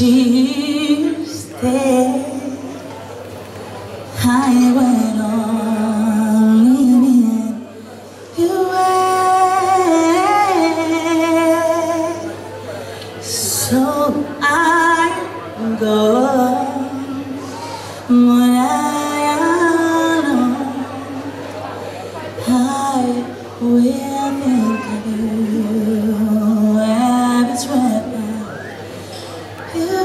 Tuesday, I went on leaving you away. So I go, but I know I will think of you every step you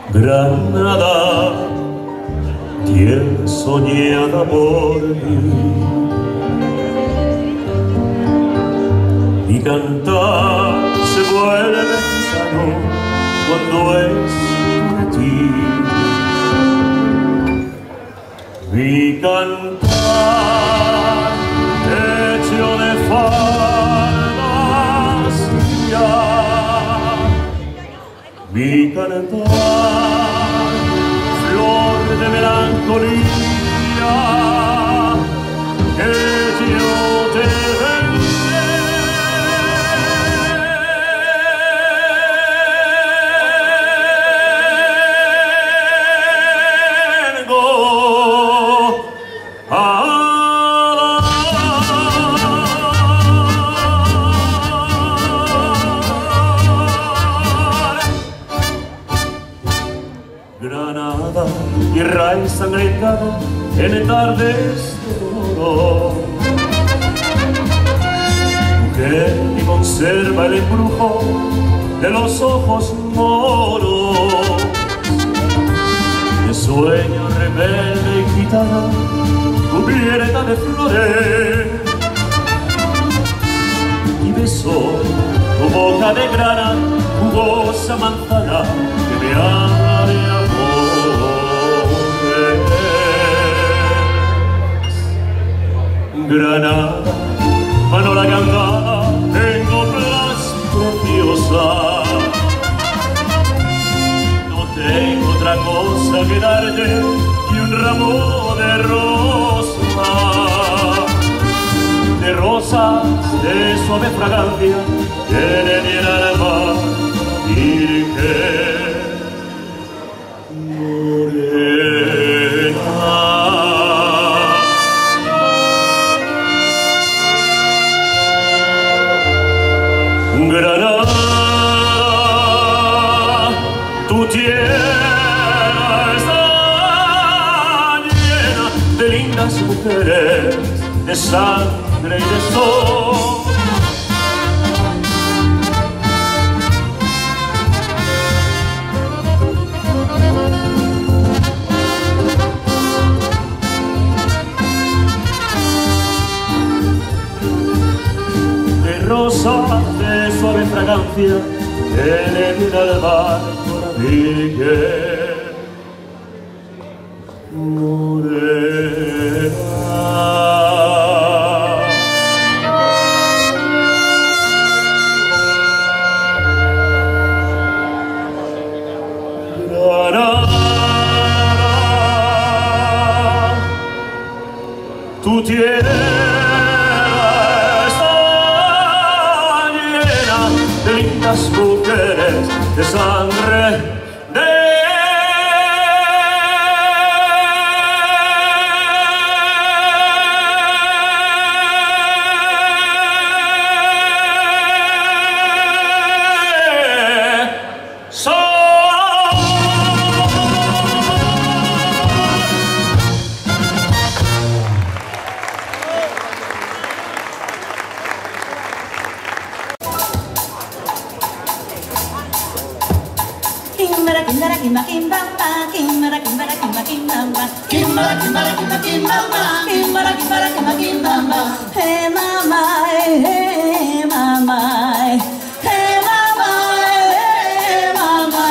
Granada, tierra soñada por mí. Mi cantar se vuelve sano cuando es para ti. Mi cantar hecho de faldas ya. Mi cantar, flor de melancolía, que yo te vengo a Granada, tierra ensangrentada en tardes de oro, mujer que conserva el embrujo de los ojos moros, de sueño rebelde y gitana, cubierta de flores, y besó tu boca de grana, jugosa manzana que me habla de amores. Granada, mano cantada en coplas preciosas. No tengo otra cosa que darte que un ramo de rosas de suave fragancia que le diera al mar virgen morena. Granada, tu tierra está llena de lindas mujeres, de sangre y de sol. De rosas de suave fragancia que le viene al barco la Virgen morena. Tu tierra está llena de lindas mujeres, de sangre, de Hey mama, hey mama, hey mama, hey mama.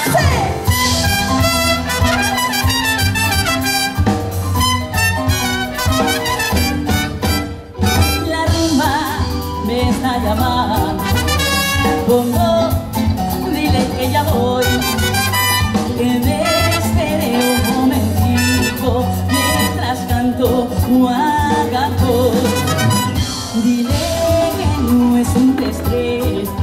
La rumba me está llamando, pongo, dile que ya voy, que me espere un momentico mientras canto guacaco. Dile que no es un estrés,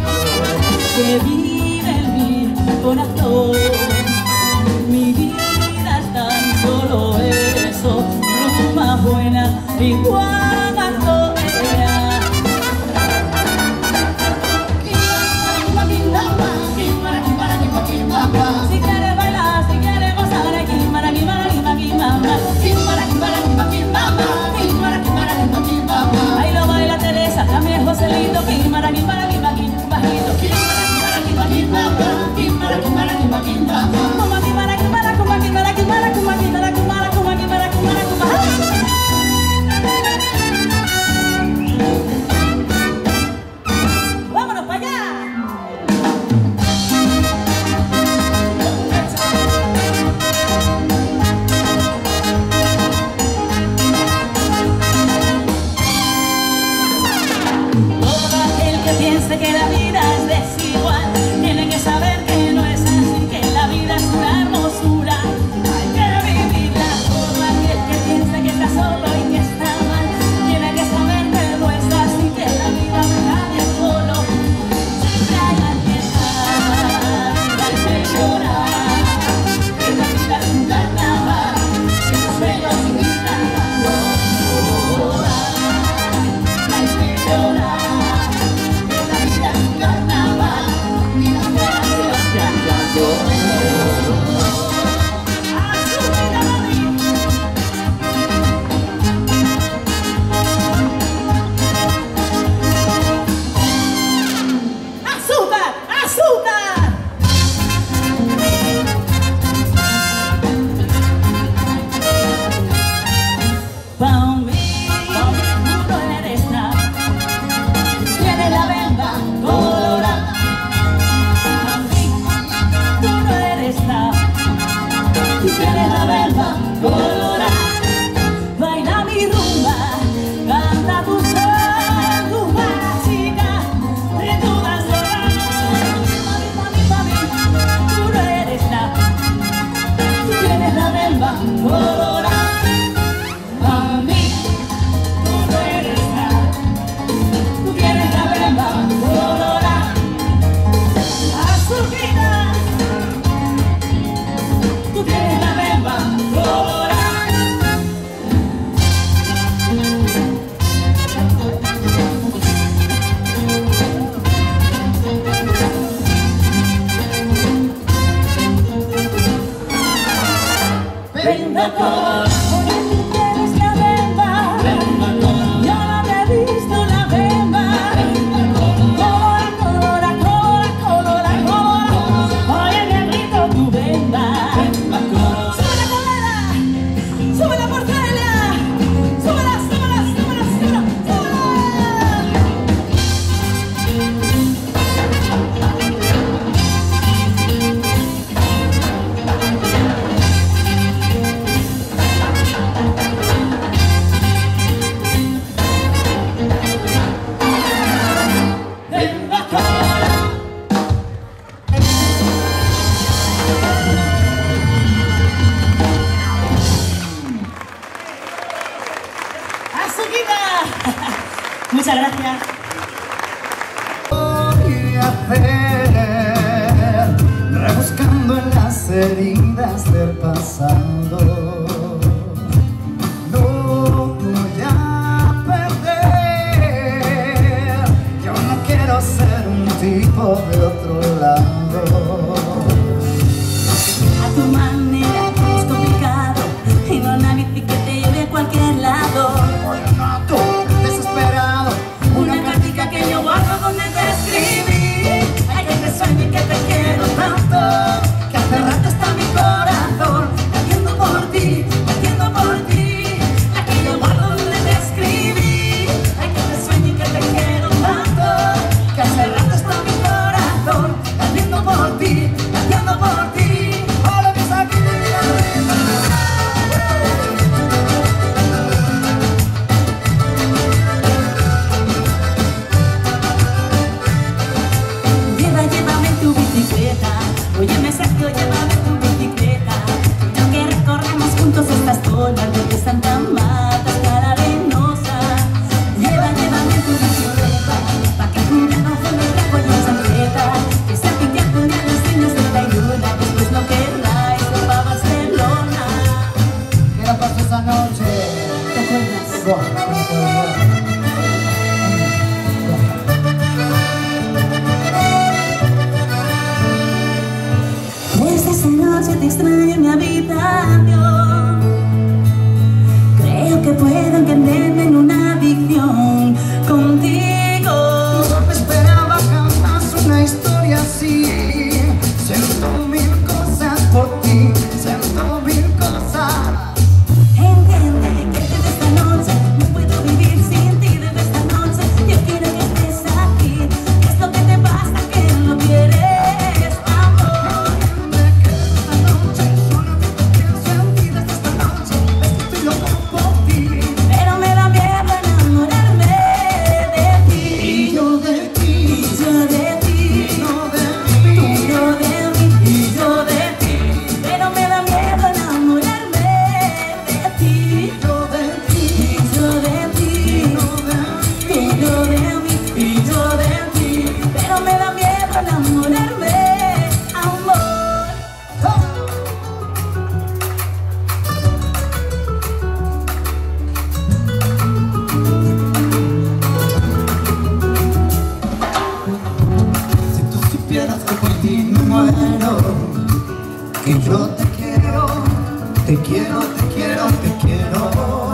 tú tienes la bemba colorada. Baila mi rumba, canta tu son, tu chica de todas horas. Mami, tú no eres nada, tú tienes la bemba colorada. Mami, tú no eres nada, tú tienes la bemba colorada. Azuquita, tú tienes la bemba colorada. Bemba colorada, tú tienes la bemba. Yo no te he visto la bemba. Colora, colora, colora, colora, colora. Oye, negrito, tu bemba. Sube la colera, sube la portelia, súbela, súbela, súbela, súbela, súbela. Bemba colorada. ¡Azuquita! Muchas gracias. Voy a hacer, rebuscando en las heridas del pasado. No voy a perder, yo no quiero ser un tipo de otro lado. A tu manera es complicado y no una bici que te lleve a cualquier lado. Hoy noto desesperado Una cartica que yo guardo donde te escribí. Ay, que te sueño y que te quiero tanto, que hace rato está mi corazón latiendo por ti, latiendo por ti. Aquí yo guardo donde te escribí. Ay, que te sueño y que te quiero tanto, que hace rato está mi corazón latiendo por ti, latiendo por ti. ahora que saqué de mi Llévame en tu bicicleta, óyeme Sergio, llévame en tu bicicleta. Ya que recorremos juntos estas zonas de Santa Marta hasta la Arenosa. Llévame en tu bicicleta, pa' que juguemos con nuestra joya en Santieta. Que se pique un día los niños de la luna, después no querráis ir pa' Barcelona. ¿Qué era pasó esa noche? ¿Te acuerdas? Desde esa noche te extraño en mi habitación. Creo que puedo entenderme en una adicción contigo. No me esperaba jamás una historia así. Siento mil cosas por ti, siento mil cosas. Entiende que desde esta noche no puedo vivir sin ti. Desde esta noche yo quiero que estés aquí. ¿Qué es lo que te pasa que no quieres, amor? Esta noche solamente pienso en ti. Desde esta noche es que estoy loco por ti. Pero me da miedo enamorarme de ti. Y yo de ti, Y yo de ti. no de mí. Tú yo de mí y yo de ti. Pero me da miedo enamorarme de ti. Yo de ti, Y yo de ti. no de Tú yo de mí y yo de ti. Pero me da miedo enamorarme, amor. Si tú supieras que por ti me muero, que yo te quiero, te quiero, te quiero, te quiero.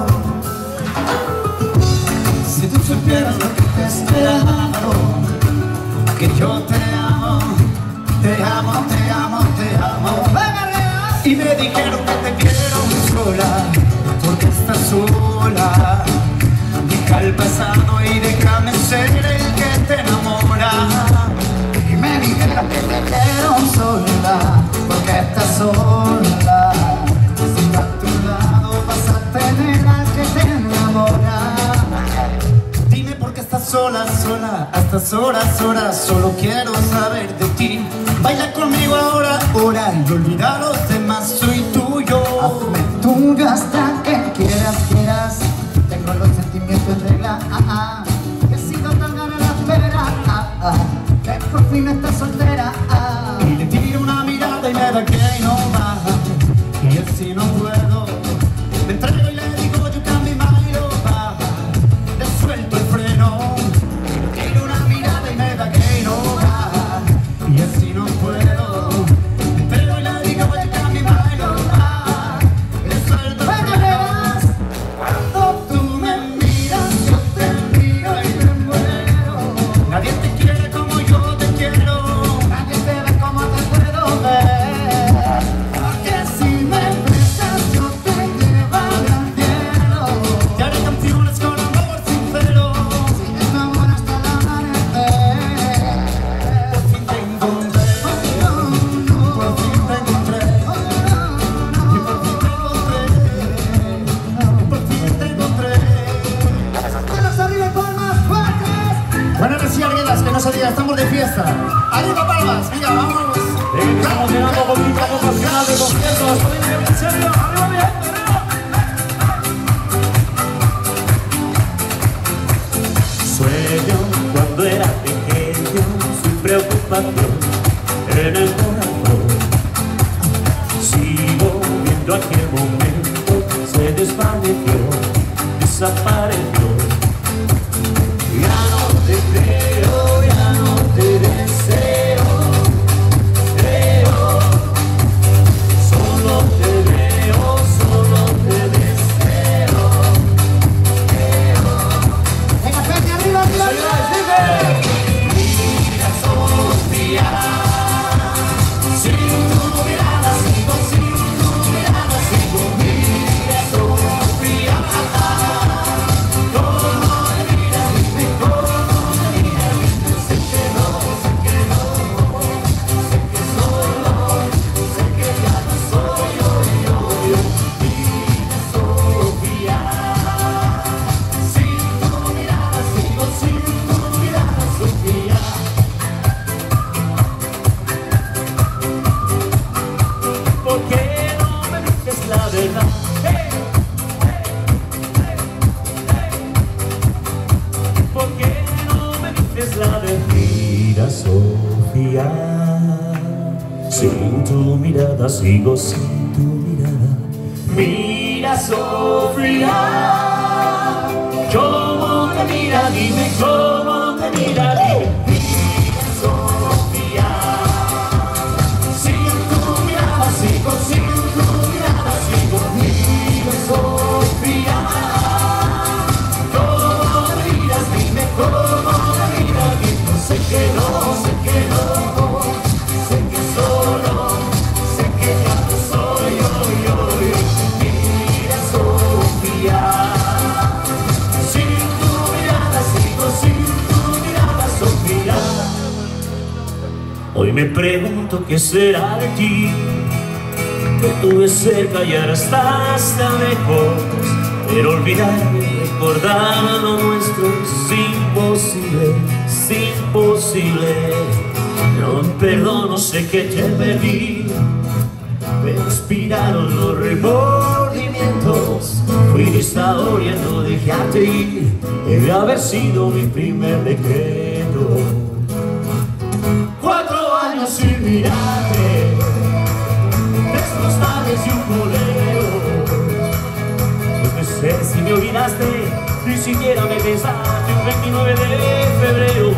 Si tú supieras lo que te he esperado, que yo te amo, te amo, te amo, te amo. Y me dijeron que te quiero sola, porque estás sola. Deja el pasado y déjame ser el que te enamora. Y me dijeron que te quiero sola, porque estás sola. sola, sola, a estas horas, solo quiero saber de ti. Baila conmigo ahora, ahora, y olvida a los demás, soy tuyo. Hazme tuyo hasta que quieras. Tengo los sentimientos en regla, que he sido tan gana la espera, que por fin estás soltera. Y le tiro una mirada y me da que no va, y así no puedo. Me entrego y le digo you can be my lover. Le suelto el freno, le tiro una mirada y me da que no va, y así no puedo. Me entrego y le digo you can be my lover. Le suelto el freno. Cuando tú me miras, yo te miro y me muero. Nadie te quiere como yo te quiero. Nadie te ve como te puedo ver. Porque si me besas yo te llevaré al cielo. Te haré canciones con amor sincero. Si es amor hasta el amanecer. Por fin te encontré. Por fin te encontré. Y por fin te encontré. Por fin te encontré. Manos arriba y palmas fuertes. Bueno, ahora sí, Arguedas, que no se diga, estamos de fiesta. Arriba palmas, venga, vamos. Estamos llegando poquito a poco al final del concierto. Estoy bien, en serio. ¡Arriba, mi gente! Sueño cuando era pequeño, sin preocupación en el corazón. Sigo viendo aquel momento, se desvaneció, desapareció. Ya no te creo, ya no te deseo. Solo te veo, solo te deseo. Venga, Pepe, arriba, arriba. Mira, Sofía, sin tu mirada sigo, sin tu mirada sigo. Mira, Sofía, cómo me miras, dime cómo me miras, dime. Sé que no, sé que no, sé que solo, sé que ya no soy yo. Mira, Sofía, sin tu mirada sigo, sin tu mirada, Sofía. ¿Por qué no me dices la verdad? ¿Por qué no me dices la verdad? Mira, Sofía, sin tu mirada sigo, sin tu mirada. Mira, Sofía, ¿cómo te mira? Dime cómo te mira, dime. Mira, Sofía, sin tu mirada sigo, sin tu mirada sigo. Mira, Sofía, ¿cómo te miras? Dime cómo te miras, dime. Sé que no, sé que no, sé que solo, sé que ya no soy yo. Mira, Sofía, sin tu mirada sigo, sin tu mirada, Sofía. Hoy me pregunto qué será de ti. Te tuve cerca y ahora estás tan lejos. Pero olvidar y recordar lo nuestro es imposible, es imposible. No perdono, sé que te perdí. Me inspiraron los remordimientos. Fui historia, no dejarte ir. Debe haber sido mi primer decreto. 4 años sin mirarte, 3 postales y un bolero. No sé si me olvidaste, ni siquiera me besaste un 29 de febrero.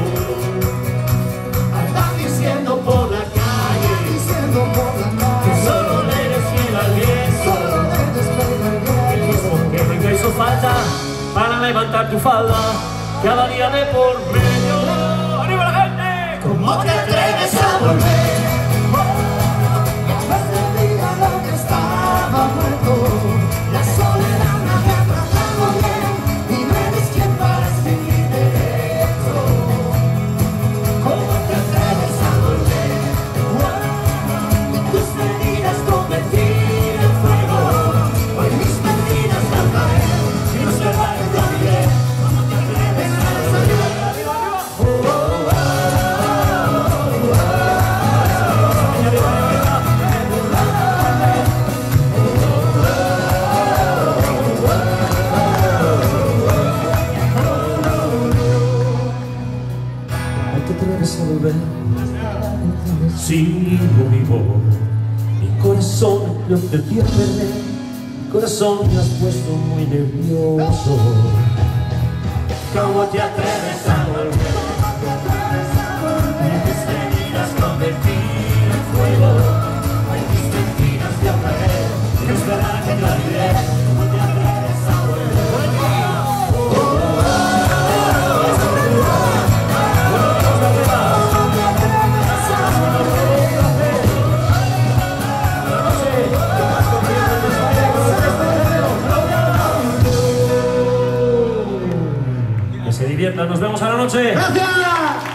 Andas diciendo por la calle, que solo le eres fiel al viento. El mismo que nunca hizo falta para levantar tu falda cada día de por medio. ¡Arriba la gente! ¿Cómo te atreves a volver? Después del día lo que estaba muerto, la soledad me había tratado bien y no eres quien para seguirme esto. ¿Cómo te atreves a volver? De tus medidas convertir en fuego. Hoy mis medidas van a caer y no se van a bien. ¿Cómo te atreves a volver? yo te vi a perder, corazón me has puesto muy nervioso. ¿Cómo te atreves a volver? Mis mentiras convertir en fuego, hay mis mentiras de otra vez, y esperar que la olvidé. ¿Cómo te atreves a volver? Que se diviertan, nos vemos a la noche. ¡Gracias!